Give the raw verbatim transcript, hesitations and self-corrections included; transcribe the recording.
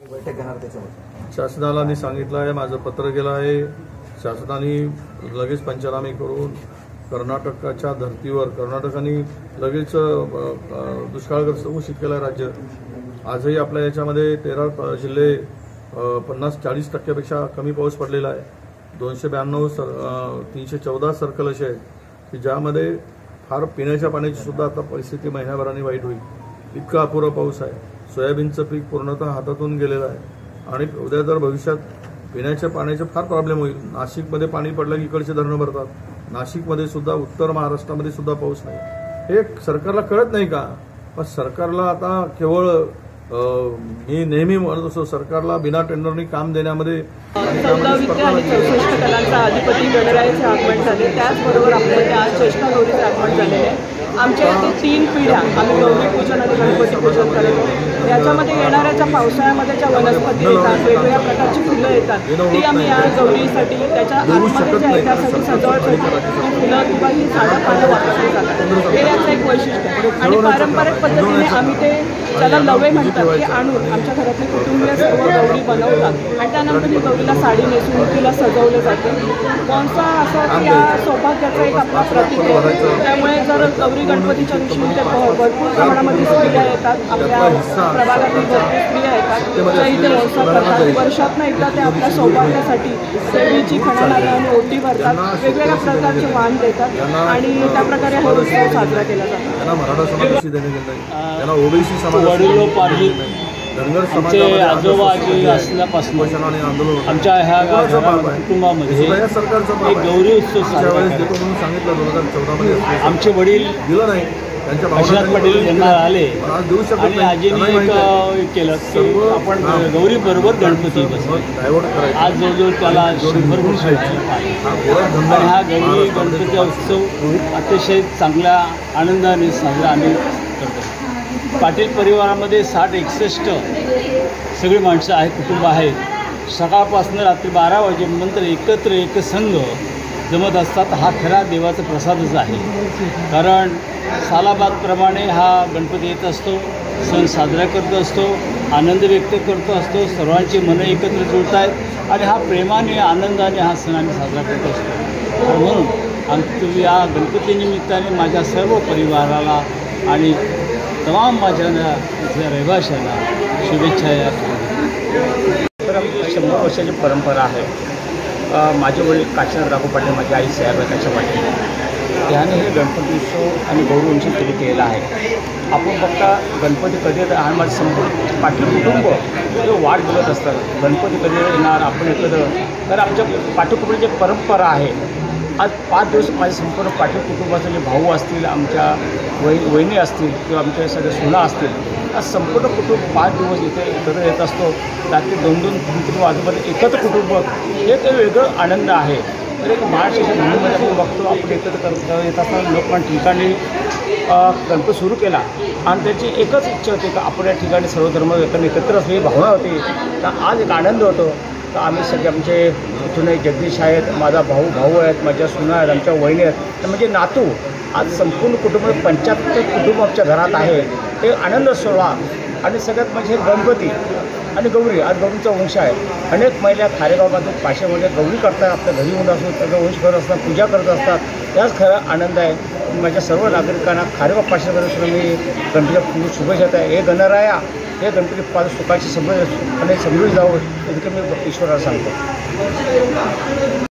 बैठक घेणार त्याच्यावर शासनाला मी सांगितलं आहे, माझं पत्र गेलं आहे. शासनाने लगेच पंचनामे करून कर्नाटकाच्या धर्तीवर कर्नाटकाने लगेच दुष्काळग्रस्त घोषित केलं आहे राज्य. आजही आपल्या याच्यामध्ये तेरा जिल्हे पन्नास चाळीस टक्क्यापेक्षा कमी पाऊस पडलेला आहे. दोनशे ब्याण्णव सर तीनशे चौदा सर्कल असे आहेत की ज्यामध्ये फार पिण्याच्या पाण्याची सुद्धा आता परिस्थिती महिन्याभराने वाईट होईल, इतका अपुरा पाऊस आहे. सोयाबीनचं पीक पूर्णतः हातातून गेलेलं आहे आणि उद्या जर भविष्यात पिण्याच्या पाण्याचा फार प्रॉब्लेम होईल. नाशिकमध्ये पाणी पडलं की इकडचे धरणं भरतात. नाशिकमध्ये सुद्धा उत्तर महाराष्ट्रामध्ये सुद्धा पाऊस नाही. हे सरकारला कळत नाही का? पण सरकारला आता केवळ मी नेहमी म्हणत असतो, सरकारला बिना टेंडरनी काम देण्यामध्ये चौदा विद्या आणि चौसष्ट कलांचा अधिपती गणरायाचे आगमन झाले. त्याचबरोबर आपल्याकडे आज चेष्टा गौरीचे आगमन झालेले आहे. आमच्या इथे तीन पिढ्या आम्ही गौरी पूजन आणि गणपती पूजन करतो. याच्यामध्ये येणाऱ्या पावसाळ्यामध्ये ज्या वनस्पती येतात, वेगवेगळ्या प्रकारची फुलं येतात, ती आम्ही या गौरीसाठी त्याच्या आतमध्ये ज्या त्यासाठी सजावट होतात फुलं किंवा ही झाडं पानं वापरली जातात. हे याचं एक वैशिष्ट्य आहे. आणि पारंपरिक पद्धतीने आम्ही ते त्याला लवे म्हणतात की आणून आमच्या घरातले कुटुंबीय सर्व गौरी बनवतात आणि त्यानंतर ही गौरीला साडी नेसून तिला सजवले जाते. कोणता असं की या सौभाग्याचं एक आपलं प्रतीक आहे. त्यामुळे जर गौरी गणपतीच्या दिवशी ते भरपूर प्रमाणामध्ये स्त्रिया येतात, आपल्या प्रभागातील भरपूर स्त्रिया येतात, त्या इथे उत्सव करतात. वर्षातनं एकदा ते आपल्या सौभाग्यासाठी देवीची खणाला आणि ओटी भरतात, वेगवेगळ्या प्रकारचे वाण देतात आणि त्या प्रकारे हा उत्सव साजरा केला जातो. त्यांना मराठा समाजाशी देणे गेलं, त्यांना ओबीसी समाज, धनगर आमचे आजोबा आजी असल्यापासून आमच्या ह्या कुटुंबामध्ये एक गौरी उत्सव साजरा सांगितलं दोन हजार चौदा मध्ये आमचे वडील दिलं नाही, त्यांच्या काशीनाथ पाटील यांना आले आणि आजीने एक केलं की आपण गौरी बरोबर गणपती बसवू. आज जवळजवळ त्याला शंभर वर्ष आणि हा गौरी गणपती उत्सव अतिशय चांगल्या आनंदाने साजरा आम्ही करतो. पाटील परिवारामध्ये साठ एकसष्ट सगळी माणसं आहेत, कुटुंब आहेत. सकाळपासून रात्री बारा वाजेनंतर एकत्र एक संघ जमत असतात. हा खरा देवाचा प्रसादच आहे. कारण सालाबादप्रमाणे हा गणपती येत असतो, सण साजरा करत असतो, आनंद व्यक्त करत असतो, सर्वांची मनं एकत्र जुळत आहेत आणि हा प्रेमाने आनंदाने हा सण आम्ही साजरा करत असतो. म्हणून आमच्या या गणपतीनिमित्ताने माझ्या सर्व परिवाराला आणि तमाम माझ्या रहिवाशांना शुभेच्छा. या तर शंभर वर्षाची परंपरा आहे. माझे वडील काशीनाथ राघव पाटील, माझी आई सयाबाईच्या पाटील, त्याने हे गणपती उत्सव आणि गौरी उत्सव सुरू केलेला आहे. आपण बघता गणपती कधी आणि माझं संपूर्ण पाटील कुटुंब जो वाट बघत असतात, गणपती कधी येणार आपण एकत्र. तर आमच्या पाटील कुटुंबाची परंपरा आहे. आज पाच दिवस माझे संपूर्ण पाटील कुटुंबाचे जे भाऊ असतील, आमच्या वही वहिनी असतील किंवा आमच्या सगळ्या सुना असतील, आज संपूर्ण कुटुंब पाच दिवस इथे एकत्र येत असतो. रात्री दोन दोन तीन तीन वाजेपर्यंत एकत्र कुटुंब हे काही वेगळं आनंद आहे. तर एक महाराष्ट्राच्या भूमीमध्ये आपण बघतो, आपण एकत्र करत येत असताना लोकांनी ठिकाणी गणपती सुरू केला आणि त्याची एकच इच्छा होती की आपण या ठिकाणी सर्व धर्म एकत्र असलेली भावना होती. तर आज एक आनंद होतो. तर आम्ही सगळे आमचे इथून एक जगदीश आहेत, माझा भाऊ भाऊ आहेत, माझ्या सुना आहेत, आमच्या वहिनी आहेत, तर म्हणजे नातू. आज संपूर्ण कुटुंब पंच्याहत्तर कुटुंब आमच्या घरात आहे. ते आनंद सोहळा आणि सगळ्यात म्हणजे गणपती आणि गौरी. आज गौरीचा वंश आहे. अनेक महिला खारेगावमध्ये पाशेमध्ये गौरी करतात, आपल्या घरी होऊन असतो त्याचा वंश करत असतात, पूजा करत असतात. त्याच खरा आनंद आहे. माझ्या सर्व नागरिकांना खारेगाव पाशेकडे मी गणपतीच्या शुभेच्छा आहे. हे गणराया हे गणपती पाच सुखाची समृद्धी आणि समृद्धी जावं इतकं मी ईश्वराला सांगतो.